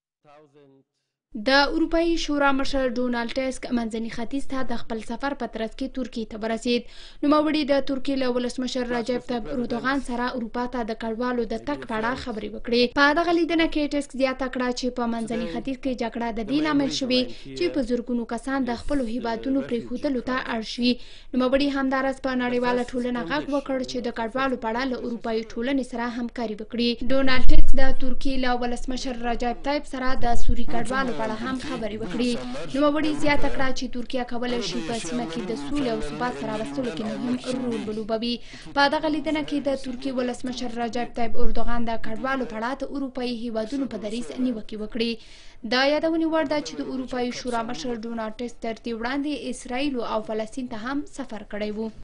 د اروپایي شورا مشر ډونالډ ټسک منځني ختیځ ته د خپل سفر په ترڅ کې ترکیې ته ورسید. نوموړي د ترکیې له ولسمشر رجب طیب اردوغان سره اروپا ته د کډوالو د تګ په اړه خبرې وکړې. په دغه لیدنه کې ټسک زیاته کړه چې په منځني ختیځ کې جګړه د دې لامل شوې چې په زرګونو کسان د خپلو هیوادونو پرېښودلو ته اړ شي. نوموړي همداراز په نړیواله ټولنه غږ وکړ چې د کډوالو په اړه له اروپایي ټولنې سره همکاري وکړي. ډونالډ ټسک د ترکیې له ولسمشر رجب طیب سره د سوري کډوالو په اړه هم خبرې وکړي. نوموړي زیاته کړه چې ترکیه کولی شي په سیمه کې د سولې او ثبات په راوستلو کې مهم رول ولوبوي. په دغه لیدنه کې د ترکیې ولسمشر رجب طیب اردوغان د کډوالو په اړه د اروپایي هیوادونو په دریځ نیوکې وکړې. د یادونې وړ ده چې د اروپایي شورا مشر ډونالډ ټسک تر دې وړاندې اسرائیل او فلسطین ته هم سفر کړی و.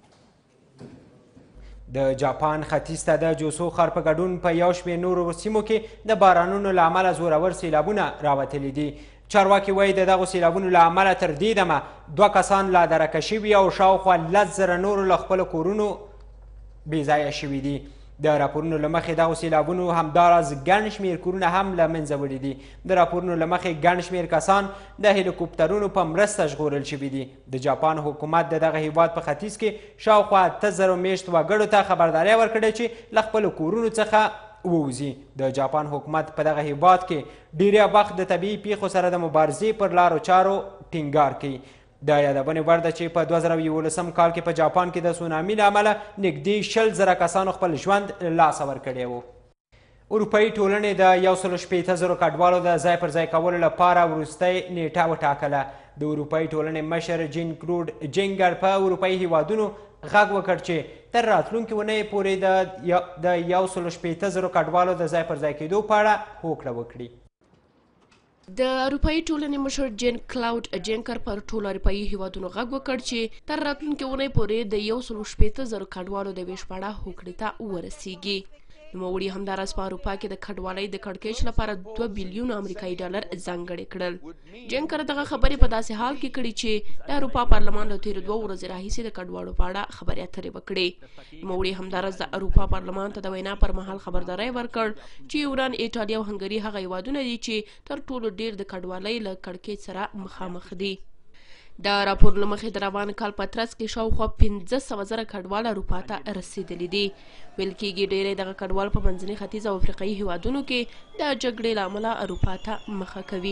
د جاپان ختیځ ته د جوسو ښار په ګډون په یو شمېر نورو سیمو کې د بارانونو له امله زورور سیلابونه راوتلي دي. چارواکي وایي د دغو سیلابونو له امله تر دې دمه دوه کسان لا درکه شوي او شاوخوا لس زره نورو له خپلو کورونو بېځایه شوي دي. د راپورونو له مخې دغو سیلابونو همداراز ګڼ شمېر کورونه هم له منځه وړي دي. د راپورونو له مخې ګڼ شمېر کسان د هلیکوپټرونو په مرسته ژغورل شوي دي. د جاپان حکومت د دغه هیواد په ختیځ کې شاوخوا اته زرو میشت وګړو ته خبرداری ورکړې چې له خپلو کورونو څخه ووځي. د جاپان حکومت په دغه هیواد کې ډیری وخت د طبیعي پیښو سره د مبارزې پر لارو چارو ټینګار کوي. د یادونې وړ ده چې په دوه زره یولسم کال کې په جاپان کې د سونامي له امله نږدې شل زره کسانو خپل ژوند له لاسه ورکړی و. اروپایي ټولنې د یو سلو شپېته زرو کډوالو د ځای پر ځای کولو لپاره وروستۍ نیټه وټاکله. د اروپایي ټولنې مشر جین کلوډ جینګر په اروپایي هیوادونو غږ وکړ چې تر راتلونکې اونۍ پورې د یو سلو شپېته زرو کډوالو د ځای پر ځای کېدو په اړه هوکړه وکړي. د اروپایي ټولنې مشر جین کلاود جینکر پر ټولو اروپایي هیوادونو غږ وکړ چې تر راتلونکې اونۍ پورې د یو سلو شپېته زرو کډوالو د ویش په اړه هوکړې ته ورسیږي. نوموړي همداراز په اروپا کې د کډوالۍ د کړکېچ لپاره دوه بیلیون امریکایي ډالر ځانګړي کړل. جینکر دغه خبرې په داسې حال کې کړي چې د اروپا پارلمان له تېرو دوه ورځې راهیسې د کډوالو په اړه خبرې اترې وکړې. نوموړي همداراز د اروپا پارلمان ته د وینا پر مهال خبرداری ورکړ چې یونان، ایټالیا او هنګري هغه هیوادونه دي چې تر ټولو ډېر د کډوالۍ له کړکېچ سره مخامخ دي. د راپور له مخې د روان کال په ترڅ کې شاوخوا پنځه سوه زره کډوال اروپا ته رسېدلي دي. ویل کېږي ډېری دغه کډوال په منځني ختیځ او افریقایي هیوادونو کې د جګړې له امله اروپا ته مخه کوي.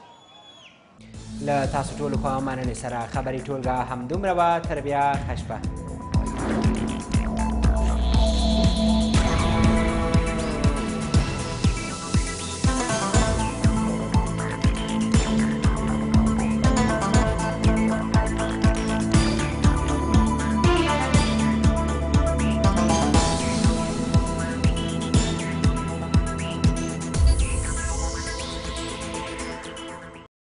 له تاسو ټولو خوا مننې سره خبري ټولګه همدومره وه. تر بیا ښه شپه.